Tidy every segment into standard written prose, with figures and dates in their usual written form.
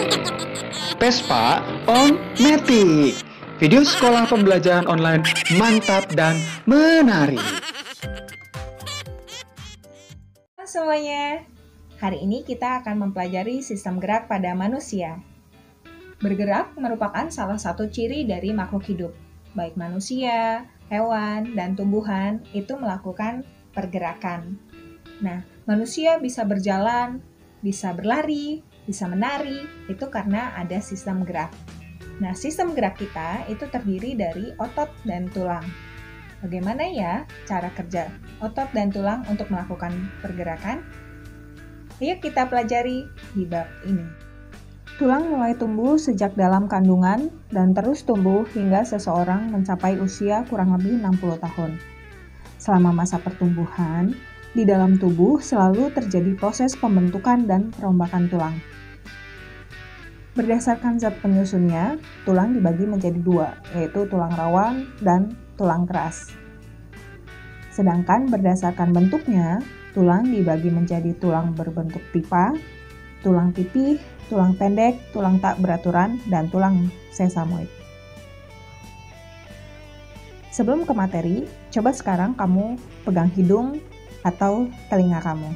Vespa on Matic. Video sekolah pembelajaran online mantap dan menarik. Halo semuanya, hari ini kita akan mempelajari sistem gerak pada manusia. Bergerak merupakan salah satu ciri dari makhluk hidup. Baik manusia, hewan, dan tumbuhan itu melakukan pergerakan. Nah, manusia bisa berjalan, bisa berlari, bisa menari, itu karena ada sistem gerak. Nah, sistem gerak kita itu terdiri dari otot dan tulang. Bagaimana ya cara kerja otot dan tulang untuk melakukan pergerakan? Ayo kita pelajari di bab ini. Tulang mulai tumbuh sejak dalam kandungan dan terus tumbuh hingga seseorang mencapai usia kurang lebih 60 tahun. Selama masa pertumbuhan, di dalam tubuh selalu terjadi proses pembentukan dan perombakan tulang. Berdasarkan zat penyusunnya, tulang dibagi menjadi dua, yaitu tulang rawan dan tulang keras. Sedangkan berdasarkan bentuknya, tulang dibagi menjadi tulang berbentuk pipa, tulang pipih, tulang pendek, tulang tak beraturan, dan tulang sesamoid. Sebelum ke materi, coba sekarang kamu pegang hidung atau telinga kamu.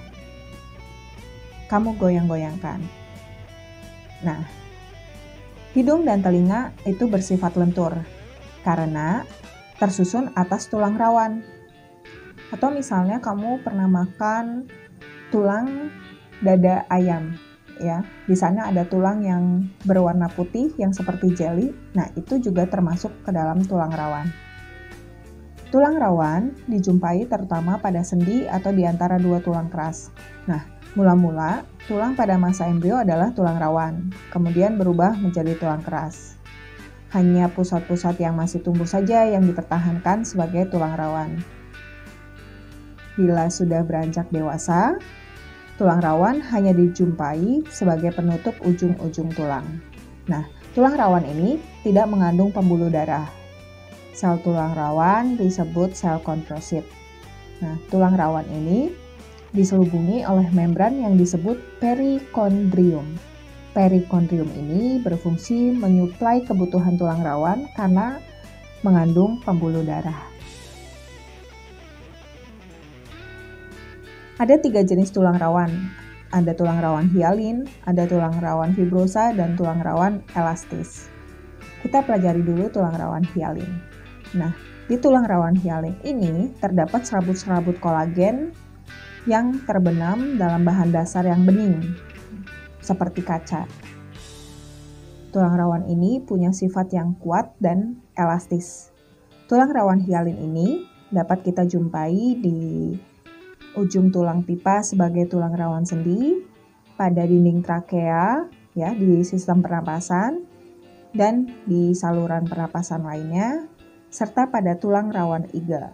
Kamu goyang-goyangkan. Nah, hidung dan telinga itu bersifat lentur karena tersusun atas tulang rawan. Atau misalnya kamu pernah makan tulang dada ayam, ya. Di sana ada tulang yang berwarna putih yang seperti jeli. Nah, itu juga termasuk ke dalam tulang rawan. Tulang rawan dijumpai terutama pada sendi atau di antara dua tulang keras. Nah, mula-mula, tulang pada masa embrio adalah tulang rawan, kemudian berubah menjadi tulang keras. Hanya pusat-pusat yang masih tumbuh saja yang dipertahankan sebagai tulang rawan. Bila sudah beranjak dewasa, tulang rawan hanya dijumpai sebagai penutup ujung-ujung tulang. Nah, tulang rawan ini tidak mengandung pembuluh darah. Sel tulang rawan disebut sel kondrosit. Nah, tulang rawan ini diselubungi oleh membran yang disebut perikondrium. Perikondrium ini berfungsi menyuplai kebutuhan tulang rawan karena mengandung pembuluh darah. Ada 3 jenis tulang rawan. Ada tulang rawan hialin, ada tulang rawan fibrosa, dan tulang rawan elastis. Kita pelajari dulu tulang rawan hialin. Nah, di tulang rawan hialin ini terdapat serabut-serabut kolagen yang terbenam dalam bahan dasar yang bening, seperti kaca. Tulang rawan ini punya sifat yang kuat dan elastis. Tulang rawan hialin ini dapat kita jumpai di ujung tulang pipa sebagai tulang rawan sendi, pada dinding trakea, ya, di sistem pernapasan, dan di saluran pernapasan lainnya, serta pada tulang rawan iga.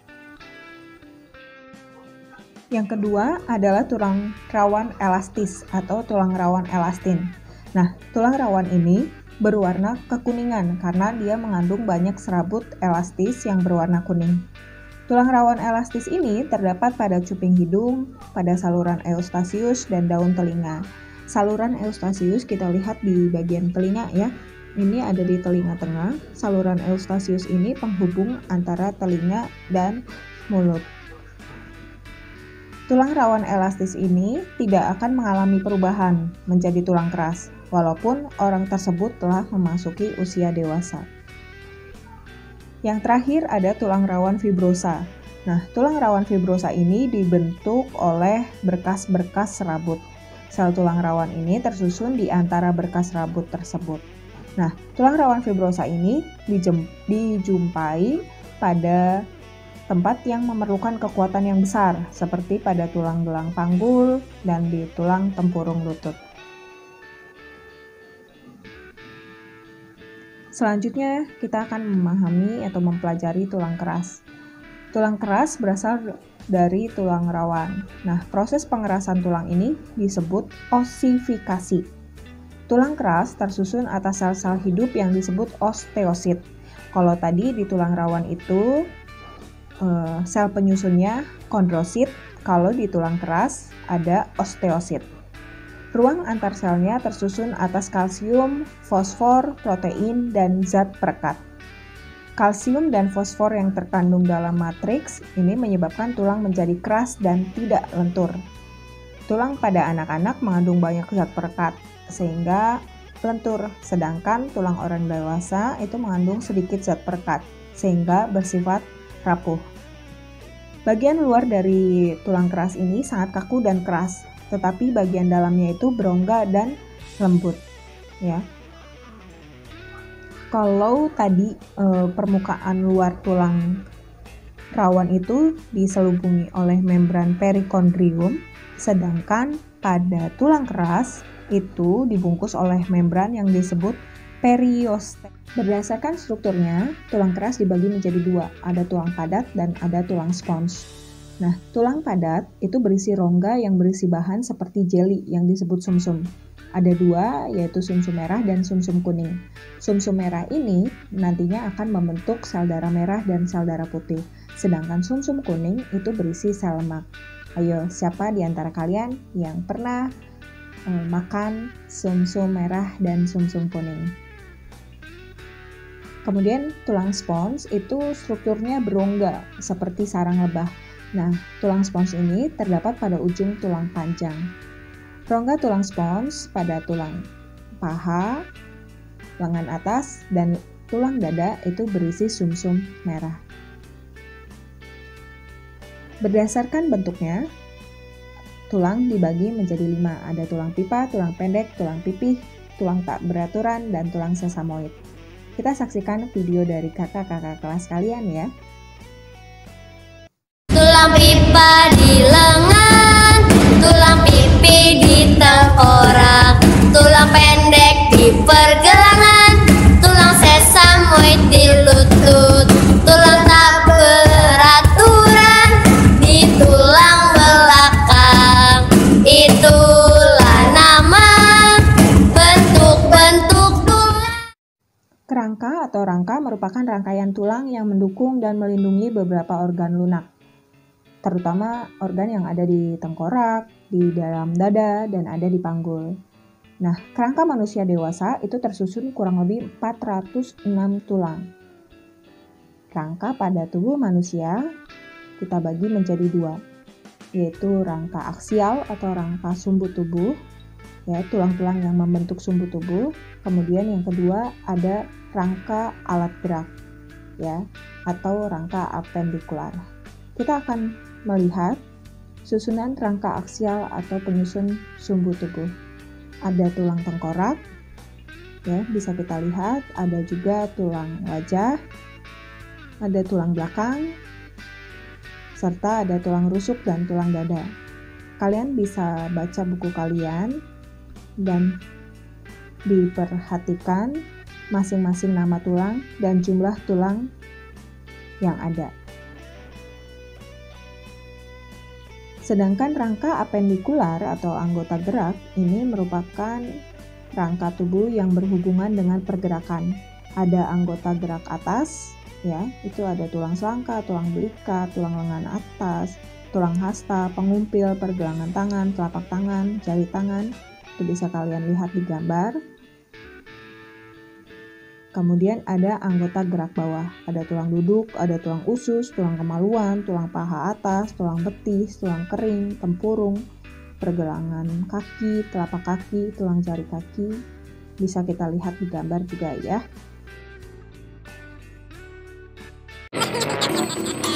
Yang kedua adalah tulang rawan elastis atau tulang rawan elastin. Nah, tulang rawan ini berwarna kekuningan karena dia mengandung banyak serabut elastis yang berwarna kuning. Tulang rawan elastis ini terdapat pada cuping hidung, pada saluran eustasius, dan daun telinga. Saluran eustasius kita lihat di bagian telinga ya. Ini ada di telinga tengah. Saluran eustasius ini penghubung antara telinga dan mulut. Tulang rawan elastis ini tidak akan mengalami perubahan menjadi tulang keras, walaupun orang tersebut telah memasuki usia dewasa. Yang terakhir ada tulang rawan fibrosa. Nah, tulang rawan fibrosa ini dibentuk oleh berkas-berkas serabut. Sel tulang rawan ini tersusun di antara berkas serabut tersebut. Nah, tulang rawan fibrosa ini dijumpai pada tempat yang memerlukan kekuatan yang besar, seperti pada tulang gelang panggul dan di tulang tempurung lutut. Selanjutnya, kita akan memahami atau mempelajari tulang keras. Tulang keras berasal dari tulang rawan. Nah, proses pengerasan tulang ini disebut osifikasi. Tulang keras tersusun atas sel-sel hidup yang disebut osteosit. Kalau tadi di tulang rawan itu sel penyusunnya kondrosit, kalau di tulang keras ada osteosit. Ruang antar selnya tersusun atas kalsium, fosfor, protein, dan zat perekat. Kalsium dan fosfor yang terkandung dalam matriks ini menyebabkan tulang menjadi keras dan tidak lentur. Tulang pada anak-anak mengandung banyak zat perekat, sehingga lentur, sedangkan tulang orang dewasa itu mengandung sedikit zat perekat, sehingga bersifat rapuh. Bagian luar dari tulang keras ini sangat kaku dan keras, tetapi bagian dalamnya itu berongga dan lembut, ya. Kalau tadi permukaan luar tulang rawan itu diselubungi oleh membran perikondrium, sedangkan pada tulang keras itu dibungkus oleh membran yang disebut periostet. Berdasarkan strukturnya, tulang keras dibagi menjadi dua, ada tulang padat dan ada tulang spons. Nah, tulang padat itu berisi rongga yang berisi bahan seperti jeli yang disebut sumsum. Ada dua, yaitu sumsum merah dan sumsum kuning. Sumsum merah ini nantinya akan membentuk sel darah merah dan sel darah putih. Sedangkan sumsum kuning itu berisi sel lemak. Ayo, siapa di antara kalian yang pernah makan sumsum merah dan sumsum kuning? Kemudian tulang spons itu strukturnya berongga seperti sarang lebah. Nah, tulang spons ini terdapat pada ujung tulang panjang. Rongga tulang spons pada tulang paha, lengan atas, dan tulang dada itu berisi sumsum merah. Berdasarkan bentuknya, tulang dibagi menjadi 5. Ada tulang pipa, tulang pendek, tulang pipih, tulang tak beraturan, dan tulang sesamoid. Kita saksikan video dari kakak-kakak kelas kalian ya. Tulang pipa di lengan, tulang pipi di tengkorak, tulang pendek di pergelangan, tulang sesamoid di lutut, tulang tak beraturan di tulang belakang. Itulah nama bentuk-bentuk tulang. Kerangka atau rangka merupakan rangkaian tulang yang mendukung dan melindungi beberapa organ lunak, terutama organ yang ada di tengkorak, di dalam dada, dan ada di panggul. Nah, kerangka manusia dewasa itu tersusun kurang lebih 406 tulang. Rangka pada tubuh manusia kita bagi menjadi 2, yaitu rangka aksial atau rangka sumbu tubuh, ya, tulang-tulang yang membentuk sumbu tubuh. Kemudian yang kedua ada rangka alat gerak, ya, atau rangka apendikular. Kita akan melihat susunan rangka aksial atau penyusun sumbu tubuh. Ada tulang tengkorak, ya, bisa kita lihat, ada juga tulang wajah, ada tulang belakang, serta ada tulang rusuk dan tulang dada. Kalian bisa baca buku kalian dan diperhatikan masing-masing nama tulang dan jumlah tulang yang ada. Sedangkan rangka apendikular atau anggota gerak ini merupakan rangka tubuh yang berhubungan dengan pergerakan. Ada anggota gerak atas, ya, itu ada tulang selangka, tulang belika, tulang lengan atas, tulang hasta, pengumpil, pergelangan tangan, telapak tangan, jari tangan. Itu bisa kalian lihat di gambar. Kemudian ada anggota gerak bawah, ada tulang duduk, ada tulang usus, tulang kemaluan, tulang paha atas, tulang betis, tulang kering, tempurung, pergelangan kaki, telapak kaki, tulang jari kaki. Bisa kita lihat di gambar juga ya.